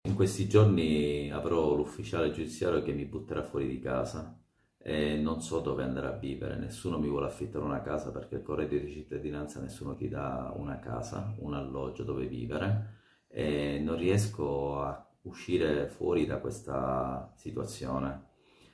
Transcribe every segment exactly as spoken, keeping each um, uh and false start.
In questi giorni avrò l'ufficiale giudiziario che mi butterà fuori di casa e non so dove andare a vivere. Nessuno mi vuole affittare una casa perché il reddito di cittadinanza nessuno ti dà una casa, un alloggio dove vivere e non riesco a uscire fuori da questa situazione.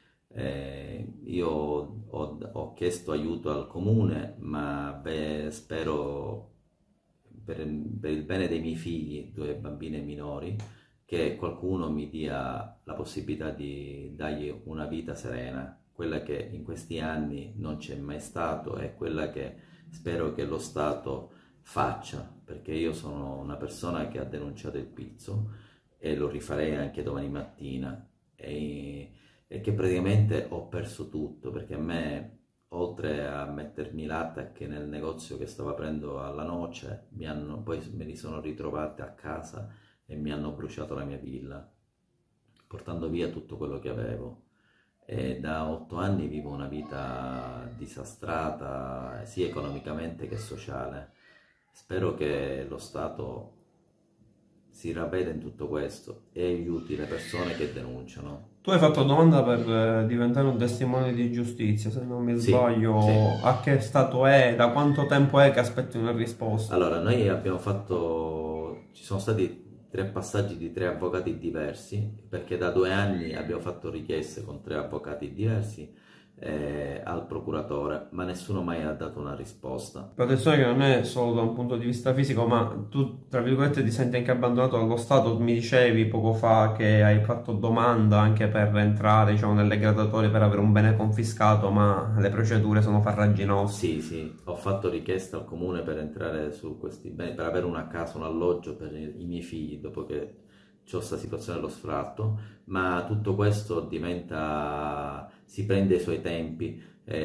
Eh, io ho, ho chiesto aiuto al comune, ma beh, spero per, per il bene dei miei figli, due bambine minori, che qualcuno mi dia la possibilità di dargli una vita serena, quella che in questi anni non c'è mai stato e quella che spero che lo Stato faccia, perché io sono una persona che ha denunciato il pizzo e lo rifarei anche domani mattina e, e che praticamente ho perso tutto, perché a me, oltre a mettermi l'attacco nel negozio che stavo aprendo alla noce, mi hanno, poi me li sono ritrovati a casa e mi hanno bruciato la mia villa, portando via tutto quello che avevo. E da otto anni vivo una vita disastrata, sia economicamente che sociale. Spero che lo Stato si ravveda in tutto questo e aiuti le persone che denunciano. Tu hai fatto domanda per eh, diventare un testimone di giustizia, se non mi Sì, sbaglio, sì. a che stato è, da quanto tempo è che aspetti una risposta? Allora, noi abbiamo fatto, ci sono stati tre passaggi di tre avvocati diversi, perché da due anni abbiamo fatto richieste con tre avvocati diversi eh, al procuratore, ma nessuno mai ha dato una risposta. Protezione che non è solo da un punto di vista fisico, ma tu, tra virgolette, ti senti anche abbandonato dallo Stato. Mi dicevi poco fa che hai fatto domanda anche per entrare, diciamo, nelle graduatorie per avere un bene confiscato, ma le procedure sono farraginose. Sì, sì, ho fatto richiesta al comune per entrare su questi beni, per avere una casa, un alloggio per i miei figli, dopo che c'ho questa situazione dello sfratto, ma tutto questo diventa, si prende i suoi tempi,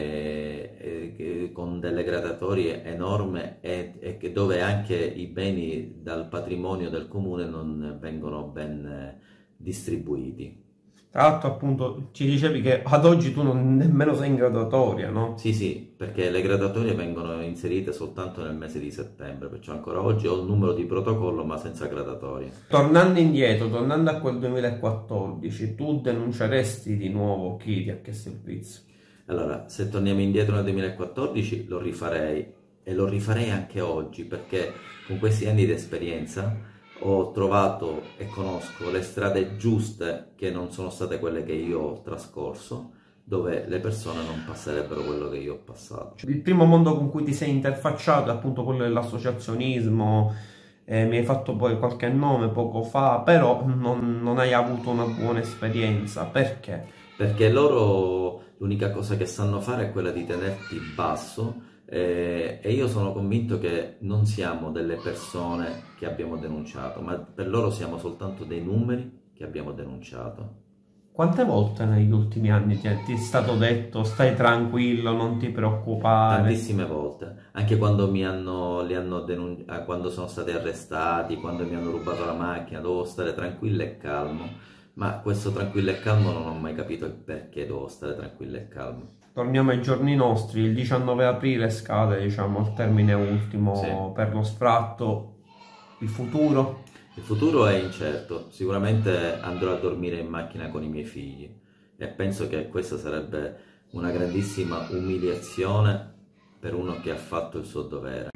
eh, eh, con delle graduatorie enormi e, e che- dove anche i beni dal patrimonio del comune non vengono ben eh, distribuiti. Tra l'altro, appunto, ci dicevi che ad oggi tu non nemmeno sei in graduatoria, no? Sì, sì, perché le graduatorie vengono inserite soltanto nel mese di settembre, perciò ancora oggi ho il numero di protocollo ma senza graduatorie. Tornando indietro, tornando a quel duemilaquattordici, tu denunceresti di nuovo chi ti ha chiesto il pizzo? Allora, se torniamo indietro nel duemilaquattordici lo rifarei e lo rifarei anche oggi perché con questi anni di esperienza ho trovato e conosco le strade giuste che non sono state quelle che io ho trascorso, dove le persone non passerebbero quello che io ho passato. Il primo mondo con cui ti sei interfacciato è appunto quello dell'associazionismo, eh, mi hai fatto poi qualche nome poco fa, però non, non hai avuto una buona esperienza. Perché? Perché loro l'unica cosa che sanno fare è quella di tenerti basso eh, e io sono convinto che non siamo delle persone che abbiamo denunciato, ma per loro siamo soltanto dei numeri che abbiamo denunciato. Quante volte negli ultimi anni ti è, ti è stato detto stai tranquillo, non ti preoccupare? Tantissime volte, anche quando mi hanno, li hanno denun- ah, quando sono stati arrestati, quando mi hanno rubato la macchina, dovevo stare tranquillo e calmo, ma questo tranquillo e calmo non ho mai capito il perché dovevo stare tranquillo e calmo. Torniamo ai giorni nostri, il diciannove aprile scade, diciamo, il termine Sì. ultimo per lo sfratto, il futuro. Il futuro è incerto, sicuramente andrò a dormire in macchina con i miei figli e penso che questa sarebbe una grandissima umiliazione per uno che ha fatto il suo dovere.